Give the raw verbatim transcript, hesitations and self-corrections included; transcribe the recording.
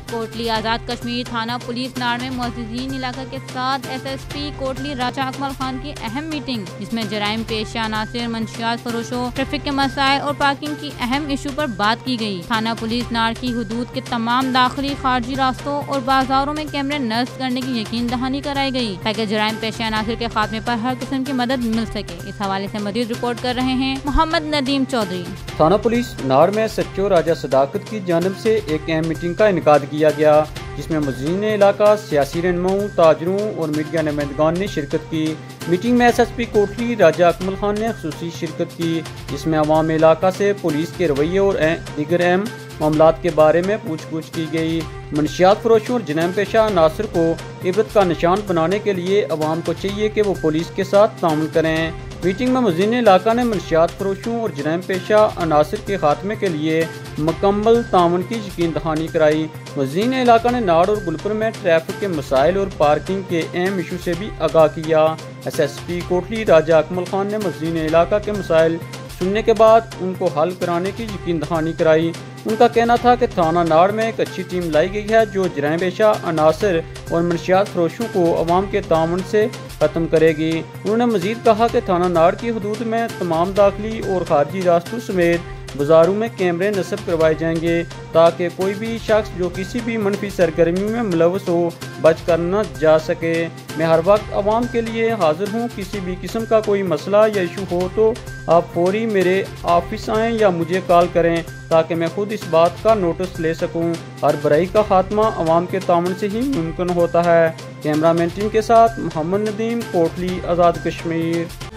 कोटली आज़ाद कश्मीर थाना पुलिस नाड़ में मुअज़्ज़िज़ीन इलाका के साथ S S P Kotli Raja Akmal Khan की अहम मीटिंग, जिसमें जराइम पेशा अनासिर, मंशियात फरोशों, ट्रैफिक के मसाइल और पार्किंग की अहम इशू पर बात की गई। थाना पुलिस नाड़ की हुदूद के तमाम दाखिली खारजी रास्तों और बाजारों में कैमरे नस्ब करने की यकीन दहानी कराई गई, ताकि जराइम पेशा अनासिर के खात्मे पर हर किस्म की मदद मिल सके। इस हवाले से मजीद रिपोर्ट कर रहे हैं मोहम्मद नदीम चौधरी। थाना पुलिस नाड़ में सच्चो राजा सदाकत की जानिब से एक अहम मीटिंग का इनेकाद किया गया, जिसमें मुअज़्ज़िज़ीन इलाका, सियासी रहनुमाओं, ताजरों और मीडिया नुमाइंदगान ने शिरकत की। मीटिंग में S S P Kotli Raja Akmal Khan ने खुसूसी शिरकत की, जिसमें अवाम इलाका से पुलिस के रवैये और दीगर अहम मामलात के बारे में पूछ पूछ की गई। मनशियात फरोशों और जराइम पेशा अनासर को इबरत का निशान बनाने के लिए अवाम को चाहिए कि वो पुलिस के साथ ताउन करें। मीटिंग में मुअज़्ज़िज़ीन इलाका ने मनशियात फरोशों और जराइम पेशा अनासर के खात्मे के लिए मुकम्मल ताउन की यकीन दहानी कराई। मुअज़्ज़िज़ीन इलाका ने नाड़ और गुलपुर में ट्रैफिक के मसाइल और पार्किंग के अहम इशू से भी आगाह किया। S S P Kotli Raja Akmal Khan ने मुअज़्ज़िज़ीन इलाका के मसाइल सुनने के बाद उनको हल कराने की यकीन दहानी कराई। उनका कहना था कि थाना नाड़ में एक अच्छी टीम लाई गई है जो जराइम पेशा अनासर और मनशियात फरोशों को अवाम के ताउन से ख़त्म करेगी। उन्होंने मजीद कहा कि थाना नाड़ की हदूद में तमाम दाखिली और खारजी रास्तों समेत बाजारों में कैमरे नस्ब करवाए जाएंगे, ताकि कोई भी शख्स जो किसी भी मनफी सरगर्मी में मुलव्वस हो बच कर न जा सके। मैं हर वक्त आवाम के लिए हाजिर हूँ। किसी भी किस्म का कोई मसला या इशू हो तो आप फौरी मेरे ऑफिस आएँ या मुझे कॉल करें, ताकि मैं खुद इस बात का नोटिस ले सकूँ। हर बुराई का खात्मा अवाम के ताउन से ही मुमकिन होता है। कैमरामैन टीम के साथ मोहम्मद नदीम, कोटली, आज़ाद कश्मीर।